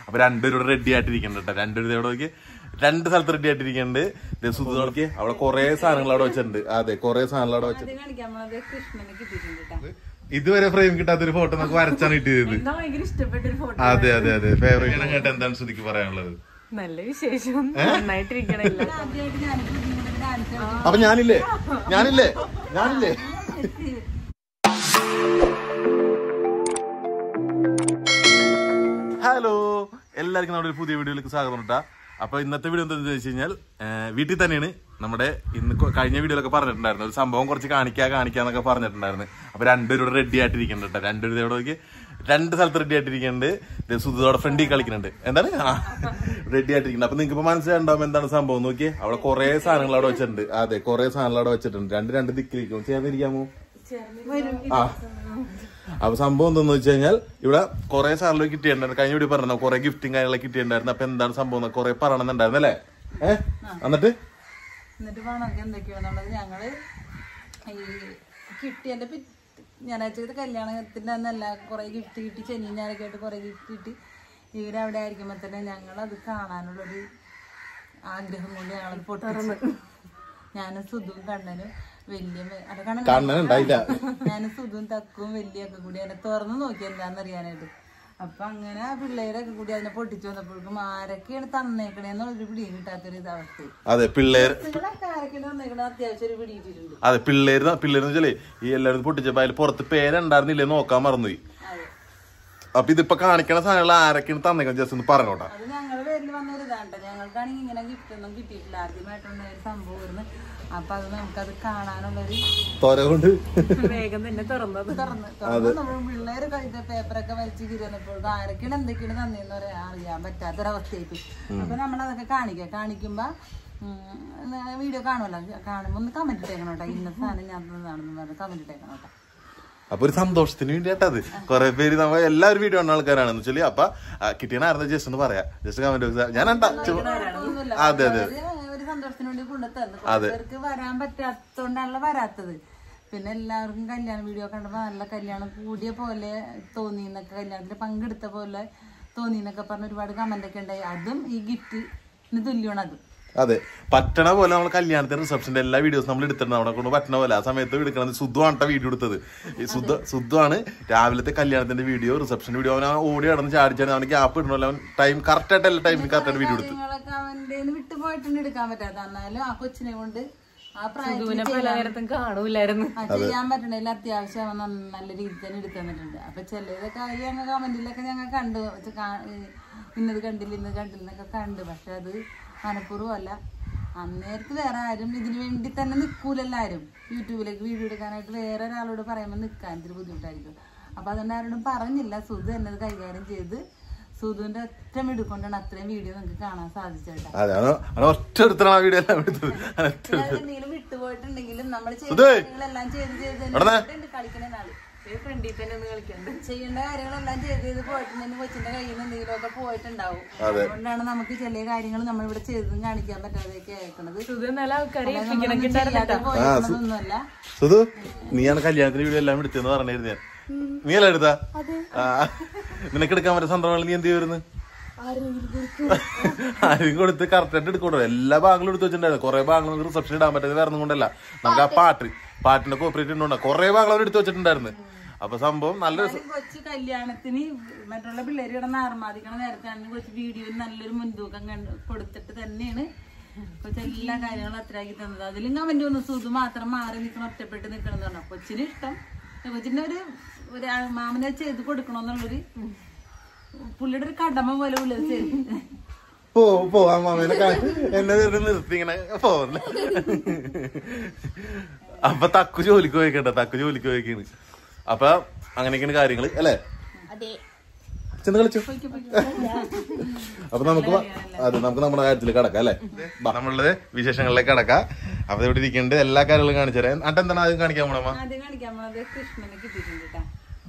അപ്പൊ രണ്ടുപേരും റെഡി ആയിട്ടിരിക്കുന്നുണ്ട് കേട്ടോ. രണ്ടുപേരും ഇവിടെ രണ്ട് സ്ഥലത്ത് റെഡി ആയിട്ടിരിക്കുന്നുണ്ട്. സുധു നോക്കി അവിടെ കുറെ സാധനങ്ങൾ അവിടെ വെച്ചിട്ടുണ്ട്. അതെ, കുറെ സാധനങ്ങൾ അവിടെ വെച്ചിട്ടുണ്ട്. ഇതുവരെ ഫ്രെയിം കിട്ടാത്തൊരു ഫോട്ടോ നമുക്ക് വരച്ചാണ് കിട്ടിയത്. അതെ അതെ അതെ. ഫേവറേറ്റ് കേട്ട് എന്താണ് ശ്രുതിക്ക് പറയാനുള്ളത്? നല്ല വിശേഷം, നന്നായിട്ടിരിക്കണേ. അപ്പൊ ഞാനില്ലേ. ഹലോ, എല്ലാവർക്കും നമ്മുടെ ഒരു പുതിയ വീഡിയോയിലേക്ക് സ്വാഗതം കേട്ടാ. അപ്പൊ ഇന്നത്തെ വീഡിയോ എന്താണെന്ന് വെച്ച് കഴിഞ്ഞാൽ വീട്ടിൽ തന്നെയാണ്. നമ്മുടെ ഇന്ന് കഴിഞ്ഞ വീഡിയോയിലൊക്കെ പറഞ്ഞിട്ടുണ്ടായിരുന്നു ഒരു സംഭവം കുറച്ച് കാണിക്കാന്നൊക്കെ പറഞ്ഞിട്ടുണ്ടായിരുന്നു. അപ്പൊ രണ്ടുപേരും ഇവിടെ റെഡി ആയിട്ടിരിക്കുന്നുണ്ട് കേട്ടോ. രണ്ടുപേരും ഇവിടെ രണ്ട് സ്ഥലത്ത് റെഡി ആയിട്ടിരിക്കുന്നുണ്ട്. സുധുവിടെ ഫ്രണ്ടിൽ കളിക്കുന്നുണ്ട്. എന്താണ് റെഡി ആയിട്ടിരിക്കുന്നത്. അപ്പൊ നിങ്ങൾക്ക് ഇപ്പൊ മനസ്സിലായിട്ടുണ്ടാവും എന്താണ് സംഭവം. നോക്കിയേ, അവിടെ കുറെ സാധനങ്ങൾ അവിടെ വെച്ചിട്ടുണ്ട്. അതെ, കുറെ സാധനങ്ങൾ അവിടെ വെച്ചിട്ടുണ്ട്. രണ്ട് ദിക്കിലിരിക്കും. ചേർന്നിരിക്കാമോ? ആ. അപ്പൊ സംഭവം എന്താന്ന് വെച്ച് കഴിഞ്ഞാൽ ഇവിടെ കുറെ സാധനങ്ങൾ കിട്ടിയിട്ടുണ്ടായിരുന്നു. കഴിഞ്ഞ വീഡിയോ പറഞ്ഞു കുറെ ഗിഫ്റ്റും കാര്യങ്ങളൊക്കെ കിട്ടിയിട്ടുണ്ടായിരുന്നു. അപ്പൊ എന്താണ് സംഭവം കുറെ പറയണമെന്നുണ്ടായിരുന്നു അല്ലേ? എന്നിട്ട് എന്തൊക്കെയാണെന്നുള്ളത് ഞങ്ങള് ഈ കിട്ടിയതിന്റെ ഞായറാഴ്ച കല്യാണത്തിന്റെ അന്നല്ല കുറെ ഗിഫ്റ്റ് കിട്ടി. ശനി ഞാനൊക്കെ ആയിട്ട് കുറെ ഗിഫ്റ്റ് കിട്ടി. ഇവരവിടെ ആയിരിക്കുമ്പോ തന്നെ ഞങ്ങളത് കാണാനുള്ളൊരു ആഗ്രഹം കൊണ്ട് ഞങ്ങളത് പൊട്ടിച്ചു. ഞാനും സുധുവും കണ്ണനും ഞാനും സുധുവും തക്കും വലിയൊക്കെ കൂടി അതിനെ തുറന്നു നോക്കി എന്താന്നറിയാനായിട്ട്. അപ്പൊ അങ്ങനെ ആ പിള്ളേരൊക്കെ കൂടി അതിനെ പൊട്ടിച്ചു വന്നപ്പോഴേക്കും ആരൊക്കെയാണ് തന്നേക്കണേന്നുള്ളൊരു പിടി കിട്ടാത്തൊരു ഇതവസ്ഥ. അതെ, പിള്ളേര് ആരൊക്കെയാണ് തന്നേക്കണേ അത്യാവശ്യം ഒരു പിടി കിട്ടിയിട്ടുണ്ട്. അതെ, പിള്ളേരെന്ന് വെച്ചാലേ ഈ എല്ലാവരും പൊട്ടിച്ചപ്പോ അതിൽ പുറത്ത് പേരുണ്ടായിരുന്നില്ലേ നോക്കാൻ മറന്നുപോയി. അപ്പൊ ഇതിപ്പോ കാണിക്കണ സാധനങ്ങൾ ആരൊക്കെയാണ് തന്നേക്കണം ജസ്റ്റ് ഒന്ന് പറഞ്ഞോട്ടെ. അത് ഞങ്ങളുടെ പേരിൽ വന്നൊരു ഇതാണ്ട. ഞങ്ങൾക്കാണെങ്കിൽ ഇങ്ങനെ ഗിഫ്റ്റ് ഒന്നും കിട്ടിയിട്ടില്ല. ആദ്യമായിട്ടുണ്ടായ ഒരു സംഭവമായിരുന്നു. അപ്പൊ അത് നമുക്കത് കാണാനുള്ളൊരു കൊണ്ട് വേഗം തന്നെ തുറന്നു നമ്മൾ പിള്ളേര് പേപ്പറൊക്കെ വലിച്ചു കീറിയപ്പോൾ ആരൊക്കെയാണ് എന്തൊക്കെയാണ് തന്നെയെന്ന് അറിയാൻ പറ്റാത്തൊരവസ്ഥയായിട്ട്. അപ്പൊ നമ്മളതൊക്കെ കാണിക്കുമ്പോ വീഡിയോ കാണുമല്ലോ. കാണുമ്പോ ഒന്ന് കമന്റ് ഇട്ടേക്കണം കേട്ടോ. ഇന്നത്തെ സാധനം ഞാൻ തന്നതാണെന്ന് പറഞ്ഞ് കമന്റ് ഇട്ടേക്കണം കേട്ടോ. അപ്പൊ ഒരു സന്തോഷത്തിന് വേണ്ടിയിട്ടത് കുറെ പേര് നമ്മൾ എല്ലാവരും വീഡിയോ കാണുന്ന ആൾക്കാരാണെന്ന് വെച്ചാല്. അപ്പൊ കിട്ടിയനായിരുന്നു ജസ്റ്റ് ഒന്ന് പറയാ. ജസ്റ്റ് കമന്റ് ഞാൻ അതെ അതെ ഒരു സന്തോഷത്തിന് വേണ്ടി കൊണ്ടുതന്നു. അവർക്ക് വരാൻ പറ്റാത്തോണ്ടാണല്ലോ വരാത്തത്. പിന്നെ എല്ലാവർക്കും കല്യാണ വീഡിയോ കണ്ടപ്പോ നല്ല കല്യാണം കൂടിയ പോലെ തോന്നിന്നൊക്കെ, കല്യാണത്തിൽ പങ്കെടുത്ത പോലെ തോന്നിന്നൊക്കെ പറഞ്ഞ ഒരുപാട് കമന്റ് ഒക്കെ ഉണ്ടായി. അതും ഈ ഗിഫ്റ്റിന് തുല്യമാണ്. അതും അതെ, പറ്റണ പോലെ നമ്മൾ കല്യാണത്തിന്റെ റിസപ്ഷന്റെ എല്ലാ വീഡിയോസും നമ്മൾ എടുത്തിട്ടുണ്ട്. നമ്മളെ കൊണ്ട് പറ്റണ പോലെ ആ സമയത്ത് എടുക്കണത് സുധുവാണ് വീഡിയോ എടുത്തത്. ഈ സുധുവാണ് രാവിലത്തെ കല്യാണത്തിന്റെ വീഡിയോ, റിസപ്ഷൻ വീഡിയോ. അവൻ ഓടി നടന്ന് ചാടിച്ചാണ് അവന് ഗ്യാപ്പ് ഇടണല്ലോ. അവൻ ടൈം കറക്റ്റ് ആയിട്ട് എല്ലാ ടൈമിൽ കറക്റ്റ് ആയിട്ട് വീഡിയോ എടുത്തു. അവന്റെ വിട്ടുപോയിട്ടുണ്ട് എടുക്കാൻ പറ്റാത്ത. എന്നാലും ആ കൊച്ചിനെ കൊണ്ട് ആ പ്രായത്തിൽ കാണൂലായിരുന്നു ചെയ്യാൻ പറ്റണില്ല. അത്യാവശ്യം നല്ല രീതിയിൽ തന്നെ എടുത്തു തന്നിട്ടുണ്ട്. അപ്പൊ ചിലതൊക്കെ ഞങ്ങൾ കമന്റിലൊക്കെ ഞങ്ങൾ കണ്ടു, ഇന്നത് കണ്ടില്ല ഇന്നത് കണ്ടില്ലെന്നൊക്കെ കണ്ടു. പക്ഷെ അത് മനഃപൂർവ്വമല്ല. അന്നേരത്ത് വേറെ ആരും ഇതിനു വേണ്ടി തന്നെ നിൽക്കൂലെല്ലാരും. യൂട്യൂബിലേക്ക് വീഡിയോ എടുക്കാനായിട്ട് വേറെ ഒരാളോട് പറയുമ്പോൾ നിൽക്കാൻ ഇത്തിരി ബുദ്ധിമുട്ടായിരിക്കും. അപ്പൊ അതുകൊണ്ട് ആരോടും പറഞ്ഞില്ല. സുധു എന്നത് കൈകാര്യം ചെയ്ത് സുധുവിന്റെ ഒറ്റ മിടുക്കൊണ്ടാണ് അത്രയും വീഡിയോ നിങ്ങൾക്ക് കാണാൻ സാധിച്ചത്. എന്തെങ്കിലും വിട്ടുപോയിട്ടുണ്ടെങ്കിലും നമ്മൾ കാര്യങ്ങളെല്ലാം ചെയ്ത് കളിക്കണ നാള് ചെയ്യേണ്ട കാര്യങ്ങളെല്ലാം ചെയ്ത് പോയിട്ടുണ്ടെങ്കിൽ കൊച്ചിന്റെ കയ്യിൽ നിന്ന് എന്തെങ്കിലുമൊക്കെ പോയിട്ടുണ്ടാവും. അതുകൊണ്ടാണ് നമുക്ക് ചില കാര്യങ്ങൾ നമ്മൾ ഇവിടെ ചെയ്തും കാണിക്കാൻ പറ്റാതെയൊക്കെ ആയിരിക്കണത്. പോയിട്ടൊന്നുമല്ല. സുധു, നീയാണ് കല്യാണത്തിന് വീഡിയോ എല്ലാം എടുത്തെന്ന് പറഞ്ഞിരുന്നു. ഞാൻ നീ എല്ലാം എടുത്താ? നിനക്ക് എടുക്കാൻ പറ്റുന്ന സന്ദർഭങ്ങൾ നീ എന്ത് ചെയ്യുന്നു? ആരും കൊടുത്ത് കറക്റ്റായിട്ട് എടുക്കണോ. എല്ലാ ഭാഗങ്ങളും എടുത്ത് വെച്ചിട്ടുണ്ടായിരുന്നു. കുറെ ഭാഗങ്ങൾ റിസപ്ഷൻ ഇടാൻ പറ്റാതെ വേറെ ഒന്നും കൊണ്ടല്ല. നമുക്ക് ആ പാട്ടിന്റെ കോപ്പറേറ്റ് ഉണ്ടോ കുറെ ഭാഗങ്ങൾ അവർ എടുത്ത് വെച്ചിട്ടുണ്ടായിരുന്നു. അപ്പൊ സംഭവം നല്ല കൊച്ചു കല്യാണത്തിന് മറ്റുള്ള പിള്ളേര് കിടന്ന് ആർമാദിക്കണ നേരത്താണ് കൊച്ചു വീഡിയോയിൽ നല്ലൊരു മുൻതൂക്കം കൊടുത്തിട്ട് തന്നെയാണ് കൊച്ചെല്ലാ കാര്യങ്ങളും അത്രയാക്കി തന്നത്. അതിലും കമന്റ് വന്നു സുധു മാത്രം മാറി നിൽക്കണം, ഒറ്റപ്പെട്ട് നിൽക്കണം എന്ന് പറഞ്ഞു. കൊച്ചിന് ഇഷ്ടം, കൊച്ചിന്റെ ഒരു മാമനെ ചെയ്ത് കൊടുക്കണമെന്നുള്ളൊരു പുള്ളിയുടെ ഒരു കടമ പോലെ പുള്ളി ചെയ്തു. നിർത്തിങ്ങനെ പോന്നെ. അപ്പൊ തക്കു ജോലിക്ക് പോയിക്കാണ്. അപ്പൊ അങ്ങനെയൊക്കെയാണ് കാര്യങ്ങള് അല്ലേ? ചെന്ന് കളിച്ചു. അപ്പൊ നമുക്ക് നമ്മുടെ കാര്യത്തിൽ കിടക്കാം അല്ലെ? നമ്മളുടെ വിശേഷങ്ങളിലേക്ക് കിടക്കാം. അപ്പൊ ഇവിടെ ഇരിക്കേണ്ട എല്ലാ കാര്യങ്ങളും കാണിച്ചു തരാം. എന്താണ് ആദ്യം കാണിക്കാൻ പോണ? കൃഷ്ണനെ കിട്ടിയിട്ടുണ്ട് കേട്ടാ.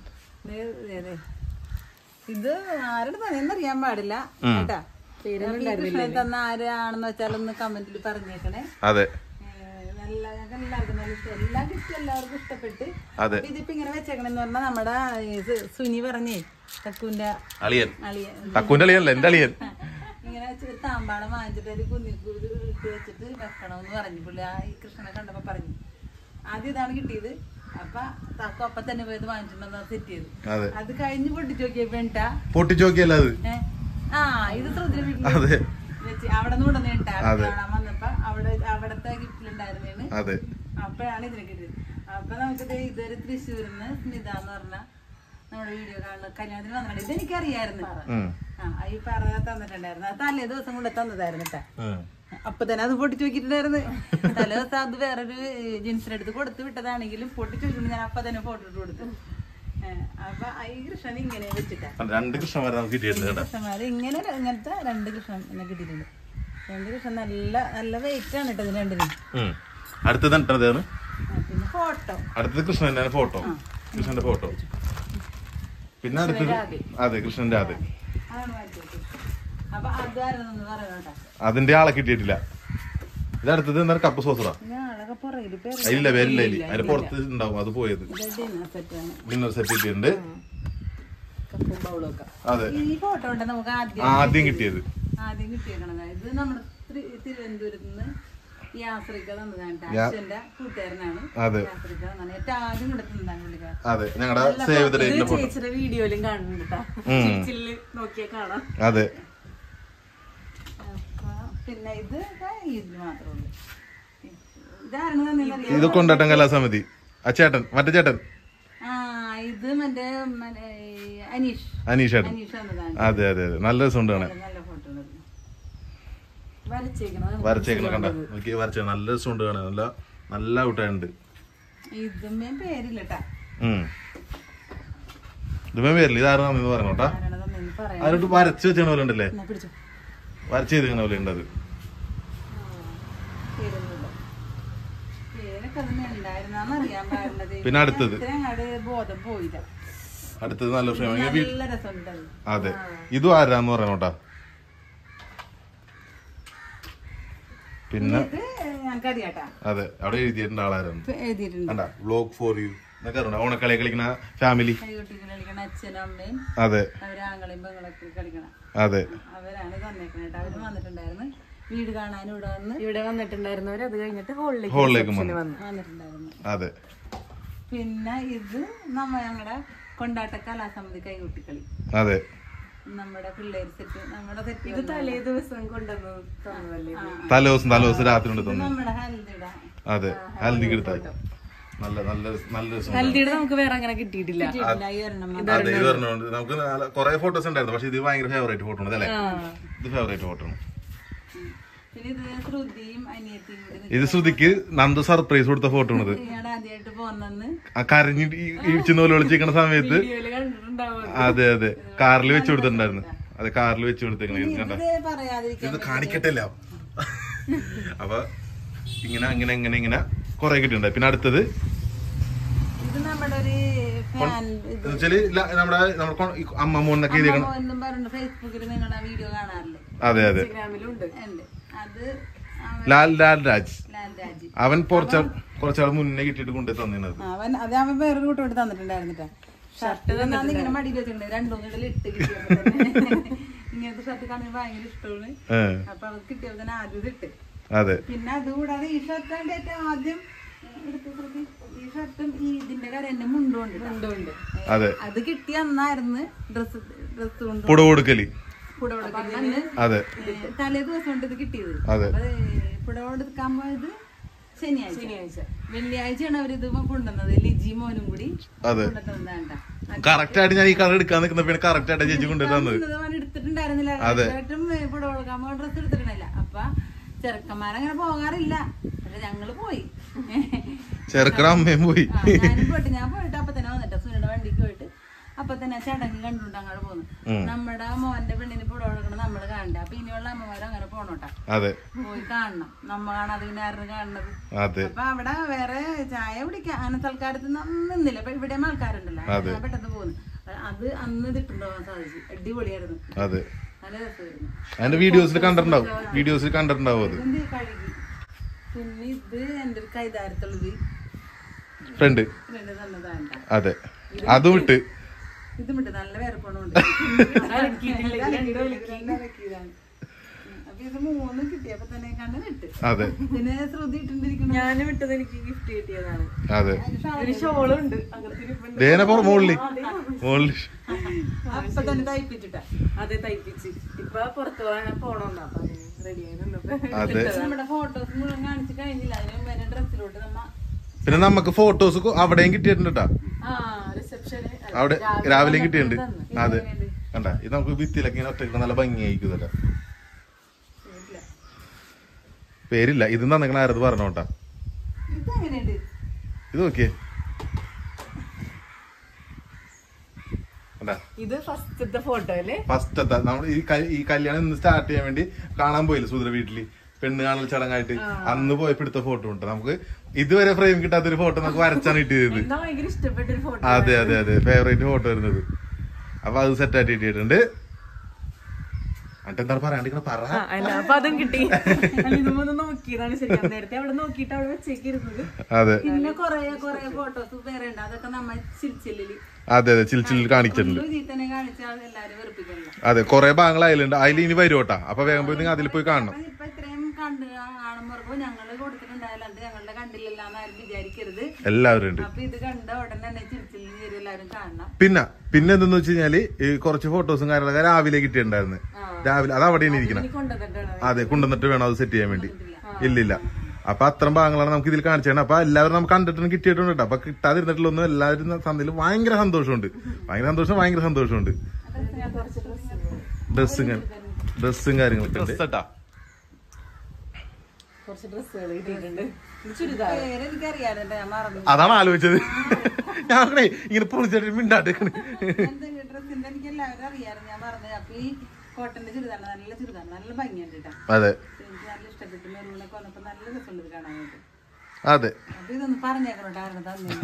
ഇത് ആരുടെ തന്നെയെന്നറിയാൻ പാടില്ല കേട്ടാ. കൃഷ്ണൻ തന്ന ആരാണെന്ന് വെച്ചാലൊന്ന് കമന്റിൽ പറഞ്ഞേക്കണേ. അതെ, ഞങ്ങൾക്ക് എല്ലാവർക്കും നല്ല ഇഷ്ടം. എല്ലാ ഗിഫ്റ്റും എല്ലാവർക്കും ഇഷ്ടപ്പെട്ട്. അതെ. ഇതിപ്പോ ഇങ്ങനെ വെച്ചേക്കണെന്ന് പറഞ്ഞാൽ നമ്മുടെ സുനി പറഞ്ഞേ തക്കുവിന്റെ അളിയൻ അളിയൻ തക്കുവിന്റെ അളിയനല്ല എന്റെ അളിയൻ ഇങ്ങനെ വെച്ചിട്ട് താമ്പാളം വാങ്ങിച്ചിട്ട് ഒരു കുന്നിക്കൂത് ഇട്ട് വെച്ചിട്ട് വെക്കണമെന്ന് പറഞ്ഞു. പുള്ളി ഈ കൃഷ്ണനെ കണ്ടപ്പോ പറഞ്ഞു. ആദ്യം ഇതാണ് കിട്ടിയത്. അപ്പൊ തക്കു അപ്പൊ തന്നെ പോയത് വാങ്ങിച്ചിട്ടുണ്ടെന്ന് സെറ്റ് ചെയ്തു. അത് കഴിഞ്ഞ് പൊട്ടിച്ചോക്കിയപ്പോട്ടാ പൊട്ടിച്ചോക്കിയല്ല അത് ഇത് ശ്രദ്ധ വീട്ടിൽ വെച്ച് അവിടെ നിന്ന് ഉടനെ കാണാൻ വന്നപ്പോ അവിടത്തെ ഗിഫ്റ്റിലുണ്ടായിരുന്നേന്ന്. അപ്പോഴാണ് ഇതിനെ കിട്ടിയത്. അപ്പൊ നമുക്കിത് ഇതൊരു തൃശ്ശൂരിന്ന് സ്മിത എന്ന് പറഞ്ഞ നമ്മുടെ വീഡിയോ കാണുന്ന കല്യാണത്തിന് വന്നിട്ടുണ്ട്. ഇതെനിക്കറിയായിരുന്നു. ഈ പറഞ്ഞ തന്നിട്ടുണ്ടായിരുന്നു. അത് തലേ ദിവസം കൊണ്ട് തന്നതായിരുന്നു കേട്ടാ. അപ്പൊ തന്നെ അത് പൊട്ടിച്ചു നോക്കിയിട്ടുണ്ടായിരുന്നു. തലേ ദിവസം അത് വേറൊരു ജീൻസിനെടുത്ത് കൊടുത്ത് വിട്ടതാണെങ്കിലും പൊട്ടിച്ചു നോക്കിയിട്ട് ഞാൻ അപ്പൊ തന്നെ ഫോട്ടോ ഇട്ട് കൊടുത്തു. അപ്പൊ ഈ കൃഷ്ണൻ ഇങ്ങനെ വെച്ചിട്ടാ കൃഷ്ണന്മാര് ഇങ്ങനത്തെ 2 കൃഷ്ണൻ എന്നെ കിട്ടിയിട്ടുണ്ട്. 2 കൃഷ്ണൻ നല്ല നല്ല വെയിറ്റ് ആണ് കേട്ടോ ഇതിന് രണ്ടിനും. പിന്നെ ഫോട്ടോ അടുത്തത് കൃഷ്ണന്റെ ഫോട്ടോ കൃഷ്ണന്റെ ഫോട്ടോ പിന്നെ അടുത്തത് അതെ കൃഷ്ണന്റെ അതെ അപ്പൊ അതായിരുന്നു പറയണോട്ടാ. അതിന്റെ ആളെ കിട്ടിയിട്ടില്ല. ഇത് അടുത്തത് എന്താ കപ്പ് സോസറ ഇല്ല വരില്ല അതിന്റെ പുറത്ത് ഉണ്ടാവും. അത് പോയത് ഡിന്നർ സെറ്റ് കിട്ടിയിട്ടുണ്ട്. അതെ ആദ്യം കിട്ടിയത് ഇത് നമ്മുടെ തിരുവനന്തപുരത്ത് നിന്ന് യാത്രിക തന്നതാണ്. കൂട്ടുകാരനാണ്. അതെ ഞങ്ങളുടെ സേവ് ദ ഡേറ്റിന്റെ ഫോട്ടോ ചേച്ചിയുടെ വീഡിയോയിലും കാണുന്നുണ്ട്. നോക്കിയാ കാണാം. അതെ. പിന്നെ ഇത് മാത്രമേ ഉള്ളൂ. ഇതാണ് ഇത് കൊണ്ടാട്ടം കലാസമിതി. ആ ചേട്ടൻ മറ്റേ ചേട്ടൻ ഇത് മറ്റേ അനീഷ് ചേട്ടൻ. അതെ അതെ അതെ നല്ല രസമുണ്ട് കാണാൻ. വരച്ചേക്കണ കണ്ട നോക്കി വരച്ച നല്ല രസമുണ്ട് കാണാൻ. നല്ല നല്ല ഔട്ടായുണ്ട്. ഇതുമേ പേരില്ലട്ടാ. ഇതുമേ പേരില്ല. ഇതാരെന്ന് പറഞ്ഞോട്ടാ. ആരോട്ട് വരച്ച് വെച്ച പോലെ ഉണ്ടല്ലേ. വരച്ച് ചെയ്തിരിക്കണ പോലെ ഉണ്ട്. അത് പിന്നെ അടുത്തത് അടുത്തത് നല്ല അതെ ഇതും ആരാന്ന് പറയണോട്ടാ. പിന്നെ അതെ അവിടെ എഴുതിയിട്ടുണ്ട് ആളായിരുന്നു. വ്ലോഗ് ഫോർ യു എന്നൊക്കെ അറിയണം. ഓണക്കളി കളിക്കണ ഫാമിലി. അച്ഛനും അമ്മയും അതെ ആങ്ങളെയും പെങ്ങളൊക്കെ കളിക്കണം. അതെ അവരാണ് തന്നേക്കണേട്ടാ. അവര് വന്നിട്ടുണ്ടായിരുന്നു വീട് കാണാനും ഇവിടെ വന്നിട്ടുണ്ടായിരുന്നവര്. അത് കഴിഞ്ഞിട്ട് ഹോളിലേക്ക് വന്നിട്ടുണ്ടായിരുന്നു. അതെ. പിന്നെ ഇത് ഞങ്ങളുടെ കൊണ്ടാട്ട കലാസമിതി കൈകൊട്ടിക്കളി. അതെ നമ്മുടെ പിള്ളേര് സെറ്റ് നമ്മുടെ സെറ്റ്. ഇത് തലേ ദിവസം കൊണ്ടുവന്നു തലേദിവസം രാത്രി കൊണ്ട് തന്നു. നമ്മുടെ ഹൽദിയുടെ അതെ ഹൽദിക്ക് എടുത്താൽ നല്ല നല്ല നല്ല ഹൽദിയുടെ നമുക്ക് വേറെ അങ്ങനെ കിട്ടിയിട്ടില്ല. നമുക്ക് കുറെ ഫോട്ടോസ് ഉണ്ടായിരുന്നു. പക്ഷെ ഇത് ഭയങ്കര ഫേവറേറ്റ് ഫോട്ടോ ആണ് അല്ലേ. ഇത് ഫേവറേറ്റ് ഫോട്ടോ ആണ്. ഇത് ശ്രുതിക്ക് നന്ദു സർപ്രൈസ് കൊടുത്ത ഫോട്ടോ ആണ്. ആദ്യമായിട്ട് പോന്നു കരഞ്ഞ് ഇടിച്ചെന്ന് പോലെ വിളിച്ചിരിക്കണ സമയത്ത് അതെ അതെ കാറിൽ വെച്ച് കൊടുത്തിട്ടുണ്ടായിരുന്നു. അതെ കാറിൽ വെച്ച് കൊടുത്തേക്കണ ഇത് കാണിക്കട്ടല്ല. അപ്പൊ ഇങ്ങനെ അങ്ങനെ ഇങ്ങനെ ഇങ്ങനെ കൊറേ കിട്ടിണ്ടായി. പിന്നെ അടുത്തത് നമ്മുടെ അമ്മമ്മൂന്നൊക്കെ അതെ അതെ ലാൽ രാജ്. അവൻ കുറച്ചാൾ മുന്നേ കിട്ടിയിട്ട് കൊണ്ടു തന്നിരുന്നത്. അവൻ വേറൊരു കൂട്ടോട്ട് തന്നിട്ടുണ്ടായിരുന്നിട്ടാ. ഷർട്ട് ഇങ്ങനെ മടിയിൽ വെച്ചിട്ടുണ്ട്. 2 മൂന്നിടൽ ഇട്ട് ഇങ്ങനത്തെ ഷർട്ട് കാണാൻ ഭയങ്കര ഇഷ്ടമാണ്. അപ്പൊ അത് കിട്ടിയപ്പോ തന്നെ ആദ്യം ഇട്ട്. അതെ. പിന്നെ അതുകൂടാതെ ഈ ഷർട്ടാണ് ഏറ്റവും ആദ്യം ഈ ഷർട്ടും ഇതിന്റെ കാര്യം എന്റെ മുണ്ടുണ്ട്. അത് കിട്ടിയ അന്നായിരുന്നു ഡ്രസ് കൊണ്ട് പുടവെടുക്കല്. അതെ തലേ ദിവസം കൊണ്ട് ഇത് കിട്ടിയത്. പുടവെടുക്കാൻ പോയത് ശനിയാഴ്ച. വെള്ളിയാഴ്ചയാണ് അവരിത് കൊണ്ടുവന്നത്. ലിജി മോനും കൂടി കറക്റ്റ് ആയിട്ട് ഞാൻ ഈ കളർ എടുക്കാൻ നിൽക്കുന്ന കറക്റ്റ് ആയിട്ട് ചേച്ചി കൊണ്ടുവന്നത് എടുത്തിട്ടുണ്ടായിരുന്നില്ല. പുടവെടുക്കാൻ പോയ ഡ്രസ് എടുത്തിട്ടുണ്ടായില്ല. അപ്പൊ ചെറുക്കന്മാരങ്ങനെ പോകാറില്ല. പക്ഷെ ഞങ്ങള് പോയി. ചെറുക്കൻ അമ്മയും പോയി. ഞാൻ പോയിട്ട് അപ്പൊ തന്നെ വന്നിട്ട് സുനിയുടെ വണ്ടിക്ക് പോയിട്ട് അപ്പൊ തന്നെ ചടങ്ങ് കണ്ടുകൊണ്ട് അങ്ങോട്ട് പോന്നു. നമ്മുടെ മോന്റെ പെണ്ണിന് പുടവ കൊടുക്കണം നമ്മള് കാണണ്ടേ. അപ്പൊ ഇനിയുള്ള അമ്മമാരും അങ്ങനെ പോണോട്ടാ. പോയി കാണണം. നമ്മ കാണാതെ പിന്നെ ആരും കാണുന്നത്. അപ്പൊ അവിടെ വേറെ ചായ കുടിക്കാൻ അങ്ങനെ തൽക്കാലത്ത് നിന്നില്ല. അപ്പൊ ഇവിടെയും ആൾക്കാരുണ്ടല്ലോ. ഞാൻ പെട്ടെന്ന് പോന്നു. അത് അന്ന് ഇതിട്ടുണ്ടാവാൻ സാധിച്ചു. അടിപൊളിയായിരുന്നു. നല്ല രസമായിരുന്നു. അതിന്റെ വീഡിയോസിൽ കണ്ടിട്ടുണ്ടാവും. അത് പിന്നെ ഇത് എന്റെ ഒരു കൈതാരത്തുള്ളത് ഫ്രണ്ട് തന്നതാണ്. അതെ അതും വിട്ട് ഇത് വിട്ട് നല്ല വേർപ്പണമുണ്ട്. അപ്പൊ ഇത് 3 കിട്ടിയപ്പോ തന്നെ കണ്ണിട്ട്. അതെ പിന്നെ ശ്രുതി ഇട്ടിരിക്കുന്നു. ഞാൻ വിട്ടത് എനിക്ക് ഗിഫ്റ്റ് കിട്ടിയതാണ്. അതെ ഒരു ഷോളുണ്ട് മോളില് അപ്പൊ തന്നെ തയ്പ്പിച്ചിട്ടാ. അതെ തയ്പ്പിച്ച് ഇപ്പൊ പുറത്തു പോണോന്നാ അപ്പൊ റെഡി ആയി നിന്നപ്പോ അതെ നമ്മുടെ ഫോട്ടോസ് മുഴുവൻ കാണിച്ചു കഴിഞ്ഞില്ല. അതിന് മുമ്പേ ഡ്രസ്സിലോട്ട് നമ്മ പിന്നെ നമുക്ക് ഫോട്ടോസ് അവിടെയും കിട്ടിയിട്ടുണ്ട് കേട്ടാ. റിസപ്ഷന് അവിടെ രാവിലെയും കിട്ടിയിട്ടുണ്ട്. അതെ കണ്ട ഇത് നമുക്ക് ഭിത്തിയിലൊക്കെ ഇങ്ങനെ ഒറ്റ നല്ല ഭംഗിയായിരിക്കും. കേട്ടാ പേരില്ല ഇത് നിങ്ങൾ ആരത് പറഞ്ഞോട്ടാ. ഇതെങ്ങനെയുണ്ട്? ഇത് നോക്കിയേ ഇത് ഫസ്റ്റത്തെ ഫോട്ടോ അല്ലേ? ഫസ്റ്റത്തെ നമ്മൾ ഈ കല്യാണം ഇന്ന് സ്റ്റാർട്ട് ചെയ്യാൻ വേണ്ടി കാണാൻ പോയില്ല സുധര വീട്ടില് പെണ്ണ് കാണൽ ചടങ്ങായിട്ട്. അന്ന് പോയപ്പോ എടുത്ത ഫോട്ടോ ഉണ്ട്. നമുക്ക് ഇതുവരെ ഫ്രെയിം കിട്ടാത്തൊരു ഫോട്ടോ നമുക്ക് വരച്ചാണ് കിട്ടിയത്. ഭയങ്കര ഇഷ്ടപ്പെട്ട ഒരു ഫോട്ടോ. അതെ അതെ അതെ ഫേവറേറ്റ് ഫോട്ടോ വരുന്നത്. അപ്പൊ അത് സെറ്റ് ആയിട്ട് കിട്ടിയിട്ടുണ്ട്. എന്താണ് പറയാണ്ടിരിക്കണ പറ. അപ്പൊ അതും കിട്ടി. ഇതൊന്നും നോക്കിയതാണ് ശരിക്കും. നേരത്തെ അവിടെ നോക്കിയിട്ട് അവിടെ വെച്ചേക്കിരുന്നത്. അതെ പിന്നെ കൊറേ ഫോട്ടോസ് വേറെ ഉണ്ട്. അതൊക്കെ നമ്മൾ ചിരിച്ചില്ലില് അതെ അതെ ചിൽ കാണിച്ചിട്ടുണ്ട്. തന്നെ കാണിച്ചാൽ എല്ലാരും വെറുപ്പിക്കല്ലോ. അതെ കൊറേ ഭാഗങ്ങൾ അതിലുണ്ട്. അതിൽ ഇനി വരുവോട്ടാ. അപ്പൊ വേഗം പോയി നിങ്ങൾ അതിൽ പോയി കാണണം. ഇപ്പൊ ഇത്രയും കാണുമ്പോ ഞങ്ങള് കൊടുത്തിട്ടുണ്ടായാലും ഞങ്ങളുടെ കണ്ടില്ലെന്നാണ് ആരും വിചാരിക്കരുത്. എല്ലാവരും ഉണ്ട്. അപ്പൊ ഇത് കണ്ട ഉടനെ തന്നെ ചിരിച്ചിൽ എല്ലാരും കാണണം. പിന്നെ എന്തെന്ന് വെച്ച് കഴിഞ്ഞാല് ഈ കുറച്ച് ഫോട്ടോസും കാര്യങ്ങളൊക്കെ രാവിലെ കിട്ടിയിട്ടുണ്ടായിരുന്നു. രാവിലെ അത് അവിടെയാണ് ഇരിക്കണം. അതെ കൊണ്ടുവന്നിട്ട് വേണം അത് സെറ്റ് ചെയ്യാൻ വേണ്ടി. ഇല്ലില്ല അപ്പൊ അത്രയും ഭാഗങ്ങളാണ് നമുക്ക് ഇതിൽ കാണിച്ചാണ്. അപ്പൊ എല്ലാവരും നമുക്ക് കണ്ടിട്ടും കിട്ടിയിട്ടുണ്ട്. അപ്പൊ കിട്ടാതിരുന്നിട്ടുള്ളൊന്നും എല്ലാവരും സന്ധ്യയിൽ ഭയങ്കര സന്തോഷമുണ്ട്. ഭയങ്കര സന്തോഷമുണ്ട്. ഡ്രസ്സും കാര്യങ്ങളൊക്കെ ഉണ്ട്. കുറച്ച് ഡ്രസ്സുകൾ കിട്ടിയിട്ടുണ്ട്. എനിക്കറിയാതെ ഞാൻ മറന്നു. അതാണ് ആലോചിച്ചത്. ഞാനേ ഇങ്ങനെ പൊളിച്ചിട്ട് മിണ്ടാട്ടേക്കണ്. ഡ്രസ്സിന്റെ എനിക്ക് എല്ലാവരും അറിയാറുണ്ട്. ഞാൻ പറഞ്ഞു അപ്പൊ ഈ കോട്ടന്റെ ചുരിദാർ നല്ല ചുരിദാർ നല്ല ഭംഗിയുണ്ട് കേട്ടോ. അതെ എനിക്ക് നല്ല ഇഷ്ടപ്പെട്ടു. മെറൂണൊക്കെ വന്നപ്പോ നല്ല രസമുണ്ട് കാണാനായിട്ട്. അതെ അപ്പൊ ഇതൊന്ന് പറഞ്ഞേക്കണോട്ടായിരുന്നു തന്നെ.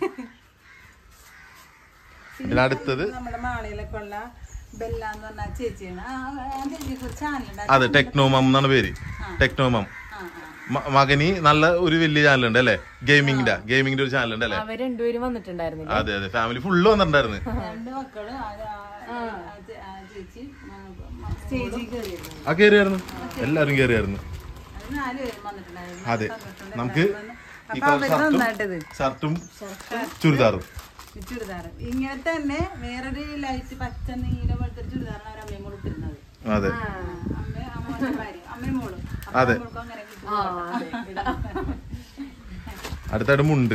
പിന്നെ അടുത്തത് നമ്മുടെ മാളയിലൊക്കെ ഉള്ള ബെല്ല എന്ന് പറഞ്ഞ ചേച്ചിയാണ്. ചേച്ചിക്ക് ഒരു ചാനലുണ്ട്. അതെ ടെക്നോമം എന്നാണ് പേര്. ടെക്നോമം മകനി നല്ല ഒരു വലിയ ചാനലുണ്ട് അല്ലെ. ഗെയിമിങ്ങിന്റെ ഒരു ചാനലുണ്ട് അല്ലെ. അവർ രണ്ടുപേരും വന്നിട്ടുണ്ടായിരുന്നു. അതെ അതെ ഫാമിലി ഫുള്ള് വന്നിട്ടുണ്ടായിരുന്നു. 2 മക്കള് ചേച്ചി സ്റ്റേജിൽ കയറിയിരുന്നു. ആ കേറിയായിരുന്നു. എല്ലാരും കേറിയായിരുന്നു. 4 പേരും വന്നിട്ടുണ്ടായിരുന്നു. അതെ നമുക്ക് ഷർട്ടും ചുരിദാറും ചുരിദാറ് ഇങ്ങനെ തന്നെ വേറൊരു ലൈറ്റ് പച്ച നീല പോലത്തെ ചുരിദാറാണ് അവർ അമ്മയും മോളും ഇട്ടിരുന്നത്. അതെ അമ്മയും മോളും. അതെ അടുത്തായിട്ട് മുണ്ട്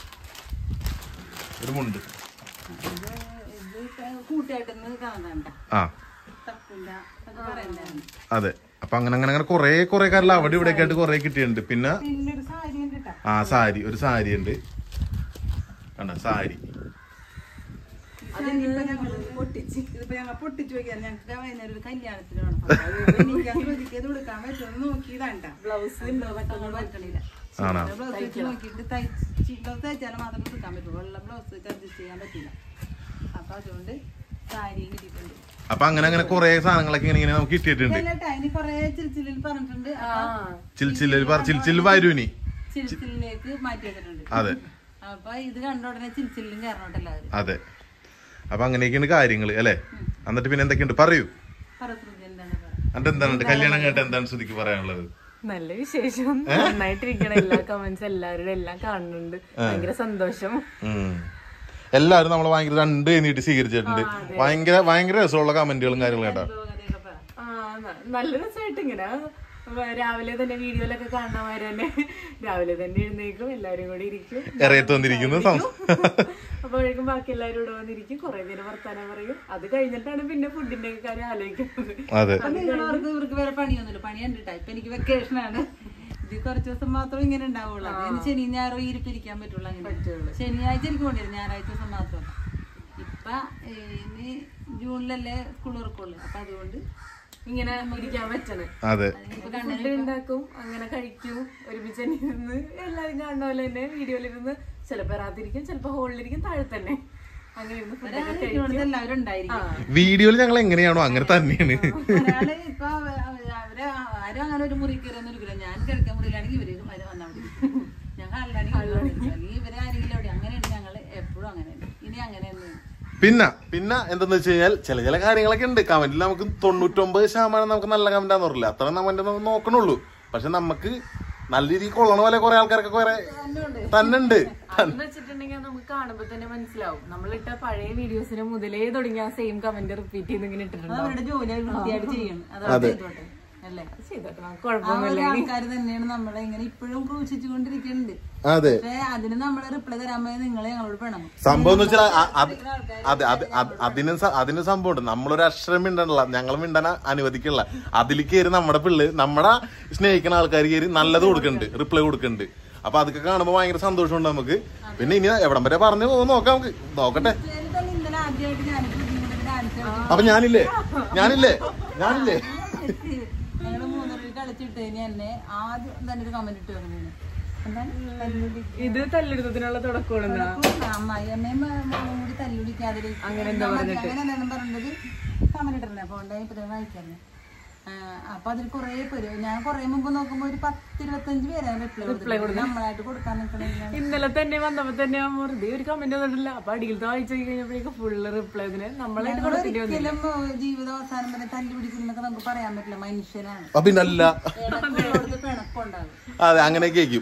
ഒരു മുണ്ട് കൂട്ടിയായിട്ടൊന്ന് കാണണ്ട. തപ്പില്ല അത് പറയണ്ടായിരുന്നു. അതെ അപ്പൊ അങ്ങനെ കൊറേ കാര്യം അവിടെ ഇവിടെ ആയിട്ട് കൊറേ കിട്ടിയിട്ടുണ്ട്. പിന്നെ ഒരു സാരി ഉണ്ട് കേട്ടോ. ഒരു സാരി ഉണ്ട് കണ്ട സാരി. ഇതിപ്പോ ഞങ്ങൾ പൊട്ടിച്ചു നോക്കിയാൽ ഞങ്ങൾക്ക് വൈകുന്നേരം ഒരു കല്യാണത്തിന് വേണം. എനിക്ക് കൊടുക്കാൻ പറ്റുമെന്ന് നോക്കിയതാണ്ടാ. ബ്ലൗസ് പറ്റണില്ല. ബ്ലൗസ് വെച്ച് നോക്കിയിട്ട് ബ്ലൗസ് തയ്ച്ചാലും മാത്രമേ കൊടുക്കാൻ പറ്റുള്ളൂ. വെള്ള ബ്ലൗസ് വെച്ച് അഡ്ജസ്റ്റ് ചെയ്യാൻ പറ്റില്ല. അപ്പൊ അതുകൊണ്ട് സാരിയും കിട്ടിയിട്ടുണ്ട്. അപ്പൊ അങ്ങനെ കൊറേ സാധനങ്ങളൊക്കെ ഇങ്ങനെ നമുക്ക് കിട്ടിയിട്ടുണ്ട്. അതിന് കൊറേ ചിൽച്ചില്ലിൽ പറഞ്ഞിട്ടുണ്ട്. ചിൽച്ചില് വരൂനി ചിൽച്ചിലേക്ക് മാറ്റി വെച്ചിട്ടുണ്ട്. അതെ അപ്പൊ ഇത് കണ്ട ഉടനെ ചിൽച്ചില്ലും കയറണോട്ടല്ലാവരും. അതെ അപ്പൊ അങ്ങനെയൊക്കെയാണ് കാര്യങ്ങള് അല്ലെ. എന്നിട്ട് പിന്നെ എന്തൊക്കെയുണ്ട് പറയൂ. എന്നിട്ട് എന്താണ് കല്യാണം കേട്ട് എന്താണ് ശ്രുതിക്ക് പറയാനുള്ളത്? നല്ല വിശേഷം. നന്നായിട്ടിരിക്കണം. എല്ലാ കമന്റ്സ് എല്ലാവരുടെ എല്ലാം കാണുന്നുണ്ട്. ഭയങ്കര സന്തോഷം. എല്ലാരും നമ്മളെ ഭയങ്കര 2 കഴിഞ്ഞിട്ട് സ്വീകരിച്ചിട്ടുണ്ട്. ഭയങ്കര രസമുള്ള കമന്റുകളും കാര്യങ്ങളും കേട്ടോ. നല്ല രസമായിട്ട് ഇങ്ങനെ രാവിലെ തന്നെ വീഡിയോയിലൊക്കെ കാണുന്നവര് തന്നെ രാവിലെ തന്നെ എഴുന്നേക്കും. എല്ലാരും കൂടി ഇരിക്കും. ഇറയത്ത് വന്നിരിക്കുന്നു. അപ്പോഴേക്കും ബാക്കി എല്ലാവരും ഇവിടെ വന്നിരിക്കും. കുറെ നേരം വർത്താനം പറയും. അത് കഴിഞ്ഞിട്ടാണ് പിന്നെ ഫുഡിന്റെ കാര്യം ആലോചിക്കുന്നത്. ഇവർക്ക് വേറെ പണിയൊന്നുമില്ല. പണി കണ്ടിട്ടാ ഇപ്പൊ എനിക്ക് വെക്കേഷനാണ്. ഇത് കുറച്ച് ദിവസം മാത്രം ഇങ്ങനെ ഉണ്ടാവുള്ളൂ. അതിന് ശനി ഞായറും ഇരിപ്പിരിക്കാൻ പറ്റുള്ളൂ. അങ്ങനെ പറ്റുള്ളൂ. ശനിയാഴ്ച എനിക്ക് കൊണ്ടിരുന്നു. ഞായറാഴ്ച ദിവസം മാത്രം. ഇപ്പൊ ഇനി ജൂണിലല്ലേ സ്കൂൾ തുറക്കുള്ളൂ. അപ്പൊ അതുകൊണ്ട് ഇങ്ങനെ ഇരിക്കാൻ പറ്റണേ. ഫുഡ് ഉണ്ടാക്കും, അങ്ങനെ കഴിക്കും, ഒരുമിച്ച് തന്നെ ഇരുന്ന് എല്ലാരും കാണുന്ന പോലെ തന്നെ വീഡിയോയിലിരുന്ന് ചിലപ്പോ റാത്തിരിക്കും, ചിലപ്പോ ഹോളിലിരിക്കും, താഴെ തന്നെ എല്ലാവരും ഉണ്ടായിരിക്കും. വീഡിയോയിൽ ഞങ്ങൾ എങ്ങനെയാണോ അങ്ങനെ തന്നെയാണ്. ഒരാള് ഇപ്പൊ അവര് ആരും അങ്ങനെ ഒരു മുറി കയറിയൊന്നും ഇരിക്കില്ല. ഞാൻ കിടക്കാൻ മുറിയിലാണെങ്കിൽ ഇവര് വന്നവിടെ, ഞങ്ങൾ അല്ലെങ്കിൽ ഇവര് ആരെങ്കിലും അവിടെ. അങ്ങനെയുണ്ട് ഞങ്ങള് എപ്പോഴും അങ്ങനെയുണ്ട്. ഇനി അങ്ങനെയൊന്നും. പിന്നെ എന്തെന്ന് വെച്ച് കഴിഞ്ഞാൽ ചില കാര്യങ്ങളൊക്കെ ഉണ്ട് കമന്റിൽ. നമുക്ക് 99% നമുക്ക് നല്ല കമന്റാന്ന് പറഞ്ഞില്ല, അത്ര കമന്റ് നോക്കണുള്ളൂ. പക്ഷെ നമുക്ക് നല്ല രീതിയിൽ കൊള്ളണ പോലെ കുറെ ആൾക്കാരൊക്കെ കുറെ തന്നെ ഉണ്ട്. അതെന്ന് വെച്ചിട്ടുണ്ടെങ്കിൽ നമുക്ക് കാണുമ്പോ തന്നെ മനസ്സിലാവും. നമ്മളിട്ട പഴയ വീഡിയോസിന് മുതലേ തുടങ്ങിയ ആ സെയിം കമന്റ് റിപ്പീറ്റ് ചെയ്ത് ഇങ്ങനെ ഇട്ടിട്ടുണ്ട്. അവരുടെ ജോലി വൃത്തിയായിട്ട് ചെയ്യണം. അതെ അല്ലേ, കുഴപ്പമൊന്നുമില്ല. ആൾക്കാർ തന്നെയാണ് നമ്മളെ ഇങ്ങനെ ഇപ്പോഴും ക്രൂശിച്ചുകൊണ്ടിരിക്കുന്നുണ്ട്. അതെ, പക്ഷെ അതിന് നമ്മള് റിപ്ലൈ തരാൻ പോയി നിങ്ങളെ ഞങ്ങളോട് വേണം. സംഭവം എന്ന് വെച്ചാൽ അതിന് സംഭവം ഉണ്ട്. നമ്മളൊരു അക്ഷരം മിണ്ടണല്ല, ഞങ്ങൾ മിണ്ടാൻ അനുവദിക്കണില്ല. അതിൽ കയറി നമ്മുടെ നമ്മുടെ സ്നേഹിക്കുന്ന ആൾക്കാർ കയറി നല്ലത് കൊടുക്കുന്നുണ്ട്, റിപ്ലൈ കൊടുക്കുന്നുണ്ട്. അപ്പൊ അതൊക്കെ കാണുമ്പോ ഭയങ്കര സന്തോഷമുണ്ട് നമുക്ക്. പിന്നെ ഇനി എവിടം വരെ പറഞ്ഞു നോക്കാം, നമുക്ക് നോക്കട്ടെ. അപ്പൊ ഞാനില്ലേ ഞങ്ങള് മൂന്നൂറിൽ കളിച്ചിട്ട് തന്നെ ആദ്യം തന്നെ ഒരു കമന്റ് ഇട്ട് വന്നു. ഇത് തല്ലെടുത്തതിനുള്ള തുടക്കമാണ്. അമ്മായി അമ്മയും കൂടി തല്ലുടിക്കാതെ അങ്ങനെ എന്താണ് പറഞ്ഞത് കമന്റ് ഇട്ടിരുന്നത്. അപ്പൊ ഉണ്ടായി ഇപ്പൊ വായിക്കായിരുന്നു. അപ്പൊ അതിൽ കുറെ പേര്, ഞാൻ കുറെ മുമ്പ് നോക്കുമ്പോ ഒരു 10-25 പേരാണ് റിപ്ലൈ കൊടുക്കുന്നത്. നമ്മളായിട്ട് കൊടുക്കാൻ നിൽക്കണമെങ്കിൽ ഇന്നലെ തന്നെ വന്നപ്പോ തന്നെ വെറുതെ ഒരു കമന്റ് വന്നിട്ടില്ല. അപ്പൊ അടിയിലത്തെ വായിച്ചു കഴിഞ്ഞപ്പോഴേക്കും ഫുള്ള് റിപ്ലൈ നമ്മളായിട്ട് ഒരിക്കലും ജീവിതാവസാനം വരെ തല്ലുപിടിക്കുന്നൊക്കെ നമുക്ക് പറയാൻ പറ്റില്ല. മനുഷ്യനാണ്, പിന്നല്ല പിണക്കുണ്ടാകും. അതെ, അങ്ങനെയൊക്കെ ആയിരിക്കും.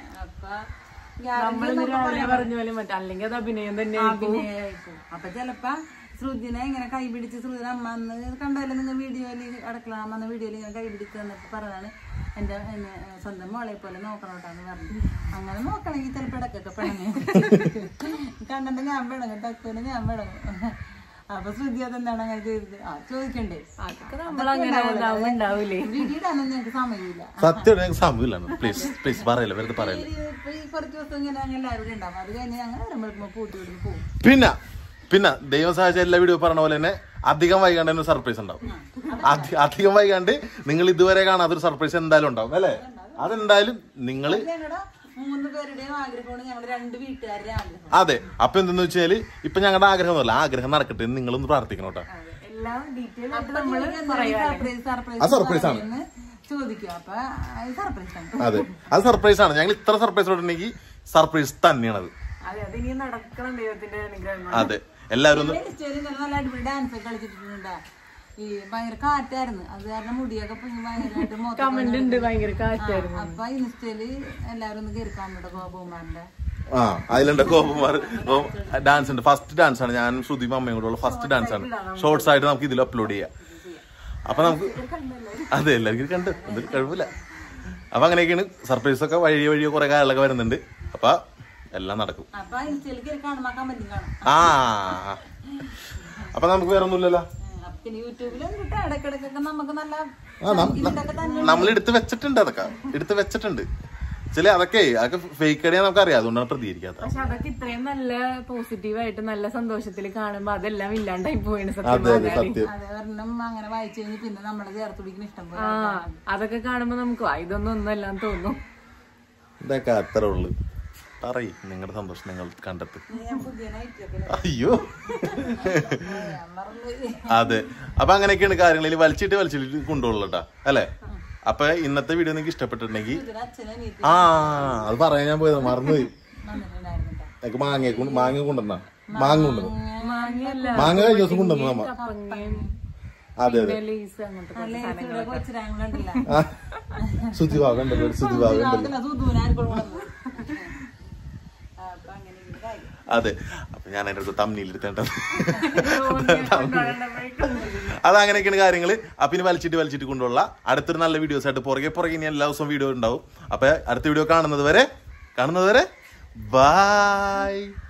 പറഞ്ഞ പോലെ മറ്റേ അല്ലെങ്കിൽ അത് അഭിനയം തന്നെ അഭിനയായിരിക്കും. അപ്പൊ ചെലപ്പോ ശ്രുതിനെ ഇങ്ങനെ കൈപിടിച്ച്, ശ്രുതിനെ അമ്മ അന്ന് കണ്ടല്ലോ നിങ്ങൾ വീഡിയോയില് അടുക്കള അമ്മ വീഡിയോയിൽ ഇങ്ങനെ കൈപിടിച്ച് തന്നപ്പോ പറഞ്ഞാണ് എന്റെ സ്വന്തം മോളെ പോലെ നോക്കണോട്ടാന്ന് പറഞ്ഞു. അങ്ങനെ നോക്കണമെങ്കിൽ ചിലപ്പോ ഇടക്കൊക്കെ പിണങ്ങി കണ്ടോ ഞാൻ പിണങ്ങും, ടക്കുവിന് ഞാൻ പിണങ്ങും. അപ്പൊ ശ്രുതി അതെന്താണ് അങ്ങനെ ചെയ്തത് ചോദിക്കണ്ടേ? വീഡിയോ ഇടാനൊന്നും ഞങ്ങൾക്ക് സമയമില്ല. സത്യം സമയമില്ല. പ്ലീസ് പറയല്ലേ, വെറുതെ പറയല്ലേ. ഇപ്പൊ ഈ കുറച്ച് ദിവസം ഇങ്ങനെ എല്ലാവരും ഉണ്ടാവും. അത് കഴിഞ്ഞ് ഞങ്ങൾ വരുമ്പോ പൂട്ടി വിടുന്നു പോകും. പിന്നെ ദൈവം സഹായിച്ച എല്ലാ വീഡിയോ പറഞ്ഞ പോലെ തന്നെ അധികം വൈകാണ്ട് തന്നെ സർപ്രൈസ് ഉണ്ടാവും. അധികം വൈകാണ്ട് നിങ്ങൾ ഇതുവരെ കാണാത്തൊരു സർപ്രൈസ് എന്തായാലും ഉണ്ടാവും അല്ലേ? അതെന്തായാലും നിങ്ങള് 3 പേരുടെയും ആഗ്രഹമാണ്, ഞങ്ങളുടെ 2 വീട്ടുകാരുടെ ആഗ്രഹം. അതെ. അപ്പൊ എന്തെന്ന് വെച്ചാല് ഇപ്പൊ ഞങ്ങളുടെ ആഗ്രഹം ഒന്നുമല്ല, ആഗ്രഹം നടക്കട്ടെ നിങ്ങളൊന്ന് പ്രാർത്ഥിക്കണം കേട്ടോ. സർപ്രൈസ് ആണ് ചോദിക്കും. അപ്പൊ സർപ്രൈസ് ആണ്. അതെ, അത് സർപ്രൈസ് ആണ്. ഞങ്ങൾ ഇത്ര സർപ്രൈസ് ഉണ്ടെങ്കിൽ സർപ്രൈസ് തന്നെയാണത്. അതെ, എല്ലാവരും നല്ല അടിപൊളി ഡാൻസ് ഒക്കെ കളിച്ചിട്ടുണ്ട്. ഈ ഭയങ്കര കാറ്റായിരുന്നു, അത് കാരണം മുടിയൊക്കെ ഭയങ്കരമായിട്ട്. അപ്പൊ ഇൻസ്റ്റയില് എല്ലാവരും ഒന്ന് കേൾക്കാൻ പറ്റും ഗോപകുമാറിന്റെ. അതിലുണ്ട് ഗോപകുമാർ ഡാൻസ് ഉണ്ട്. ഫസ്റ്റ് ഡാൻസ് ആണ് ഞാൻ ശ്രുതിയും അമ്മയും കൂടെ ഉള്ള ഫസ്റ്റ് ഡാൻസ് ആണ്. ഷോർട്സ് ആയിട്ട് നമുക്ക് ഇതിൽ അപ്ലോഡ് ചെയ്യാം. അപ്പൊ നമുക്ക് അതെ എല്ലാവർക്കും കണ്ട് എന്തൊരു കഴിവില്ല. അപ്പൊ അങ്ങനെയൊക്കെയാണ്. സർപ്രൈസ് ഒക്കെ വഴിയോ കുറെ കാര്യങ്ങളൊക്കെ വരുന്നുണ്ട്. അപ്പൊ എല്ലാം നടക്കും. അപ്പൊ നമുക്ക് വേറെ ഒന്നുമില്ലല്ലോ. നമ്മൾ എടുത്ത് വെച്ചിട്ടുണ്ട്, അതൊക്കെ എടുത്ത് വെച്ചിട്ടുണ്ട്. അതൊക്കെ ഫേക്ക് അടിയാ നമുക്ക് അറിയാം, അതുകൊണ്ടാണ് പ്രതികരിക്കാത്തത്. പക്ഷെ അതൊക്കെ ഇത്രയും നല്ല പോസിറ്റീവായിട്ട് നല്ല സന്തോഷത്തിൽ കാണുമ്പോ അതെല്ലാം ഇല്ലാണ്ടായി പോയാണ്. അങ്ങനെ വായിച്ചു കഴിഞ്ഞ് പിന്നെ നമ്മളെ ചേർത്തുപിടിക്കുന്ന ഇഷ്ടം പോലെ അതൊക്കെ കാണുമ്പോ നമുക്ക് ഇതൊന്നും ഒന്നല്ലാന്ന് തോന്നും. ഇതൊക്കെ അത്ര ഉള്ളു. പറയും നിങ്ങളുടെ സന്തോഷം നിങ്ങൾ കണ്ടെത്തും. അയ്യോ അതെ. അപ്പൊ അങ്ങനെയൊക്കെയാണ് കാര്യങ്ങളിൽ വലിച്ചിട്ട് കൊണ്ടുപോകട്ടോ അല്ലെ. അപ്പൊ ഇന്നത്തെ വീഡിയോ നിങ്ങൾക്ക് ഇഷ്ടപ്പെട്ടിട്ടുണ്ടെങ്കിൽ അത് പറയാൻ ഞാൻ പോയത് മറന്നുപോയി. മാങ്ങ കൊണ്ടുവന്ന മാങ്ങ കഴിഞ്ഞ ദിവസം കൊണ്ടുവന്നു നമ്മ. അതെ അതെ, സുധിഭാഗണ്ടല്ലോ, സുധിഭാഗണ്ടല്ലോ. അതെ. അപ്പൊ ഞാൻ അതിന്റെ അടുത്ത് തമ്മിലെടുത്തേണ്ടത് അതങ്ങനെയൊക്കെയാണ് കാര്യങ്ങള്. അപ്പൊ ഇനി വലിച്ചിട്ട് കൊണ്ടുള്ള അടുത്തൊരു നല്ല വീഡിയോസ് ആയിട്ട് പുറകെ ഇനി എല്ലാ ദിവസവും വീഡിയോ ഉണ്ടാവും. അപ്പൊ അടുത്ത വീഡിയോ കാണുന്നത് വരെ ബൈ.